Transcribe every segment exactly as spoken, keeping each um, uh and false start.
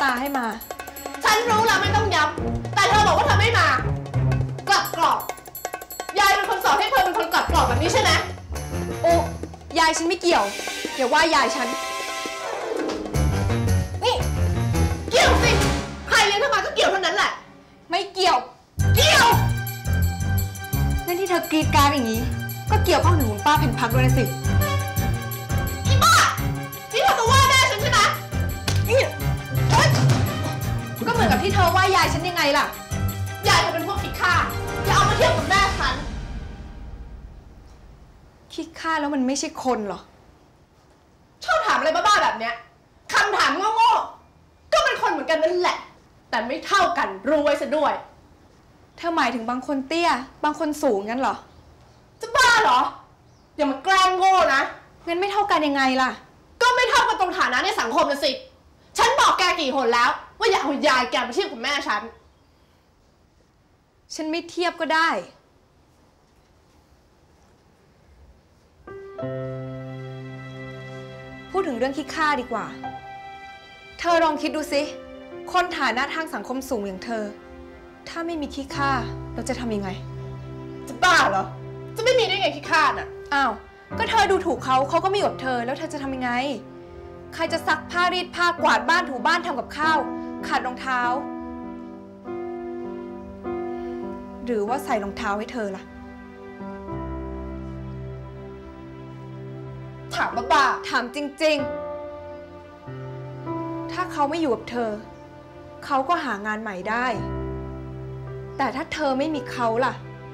ตาให้มาฉันรู้แล้วไม่ต้องย้ำแต่เธอบอกว่าเธอไม่มากลับกรอบยายเป็นคนสอนให้เธอเป็นคนกลับกรอบแบบนี้ใช่ไหมโอ้ยายฉันไม่เกี่ยวอย่าว่ายายฉันนี่เกี่ยวสิใครเลี้ยงเธอมาก็เกี่ยวเท่านั้นแหละไม่เกี่ยวเกี่ยวนั่นที่เธอกรีดกรารอย่างนี้ก็เกี่ยวข้องถึงคุณป้าเพนพักด้วยนะสิอีบ้านี่เธอจะว่าแม่ฉันใช่ไหมนี่ก็เหมือนกับที่เธอว่ายายฉันยังไงล่ะยายเธอเป็นพวกขี้ข้าอย่าเอามาเทียบกับแม่ฉันขี้ข้าแล้วมันไม่ใช่คนหรอชอบถามอะไรบ้าๆแบบเนี้ยคำถามโง่ๆก็เป็นคนเหมือนกันนั่นแหละแต่ไม่เท่ากันรู้ไว้ซะด้วยเธอหมายถึงบางคนเตี้ยบางคนสูงงั้นเหรอจะบ้าเหรออย่ามาแกล้งโง่นะงั้นไม่เท่ากันยังไงล่ะก็ไม่เท่ากันตรงฐานะในสังคมนะสิฉันบอกแกกี่หนแล้วว่าอย่าเอายายแกมาเทียบกับแม่ฉันฉันไม่เทียบก็ได้พูดถึงเรื่องขี้ข้าดีกว่าเธอลองคิดดูสิคนฐานะทางสังคมสูงอย่างเธอถ้าไม่มีขี้ข้าเราจะทำยังไงจะบ้าเหรอจะไม่มีได้ไงขี้ข้าน่ะอ้าวก็เธอดูถูกเขาเขาก็ไม่อยู่กับเธอแล้วเธอจะทำยังไงใครจะซักผ้ารีดผ้ากวาดบ้านถูบ้านทำกับข้าวขัดรองเท้าหรือว่าใส่รองเท้าให้เธอล่ะถามบ้าถามจริงๆถ้าเขาไม่อยู่กับเธอเขาก็หางานใหม่ได้แต่ถ้าเธอไม่มีเขาล่ะ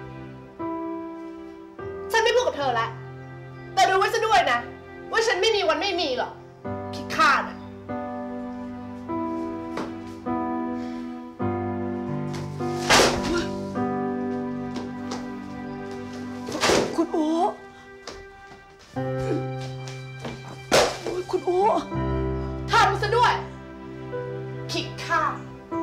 ฉันไม่พูดกับเธอละแต่รู้ไว้ซะด้วยนะว่าฉันไม่มีวันไม่มีหรอกขี้ข้าน่ะคุณโอ้คุณโอ้ทำซะด้วยขี้ข้า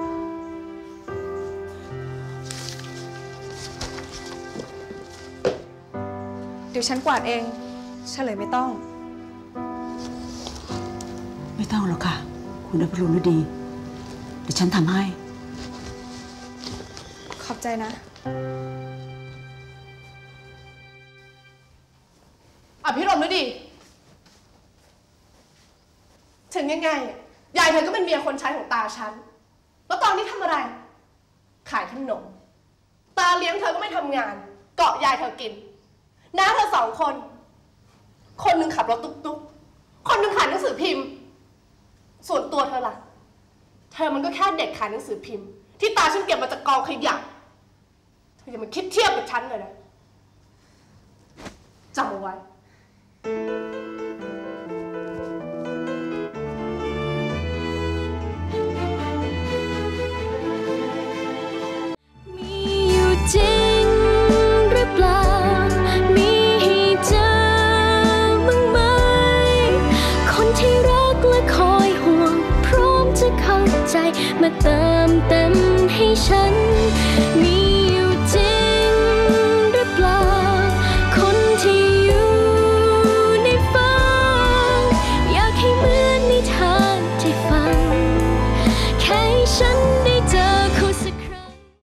เดี๋ยวฉันกวาดเองเฉลยไม่ต้องไม่ต้องหรอกค่ะคุณอภรุณฤดีเดี๋ยวฉันทำให้ขอบใจนะอภิรมย์ฤดีถึงยังไงยายเธอก็เป็นเมียคนใช้ของตาฉันแล้วตอนนี้ทำอะไรขายขนมตาเลี้ยงเธอก็ไม่ทำงานเกาะยายเธอกินน้าเธอสองคนคนหนึ่งขับรถตุ๊กๆคนหนึ่งขายหนังสือพิมพ์ส่วนตัวเธอล่ะเธอมันก็แค่เด็กขายหนังสือพิมพ์ที่ตาฉันเก็บมาจากกองขยะเธออย่ามาคิดเทียบกับฉันเลยนะจำเอาไว้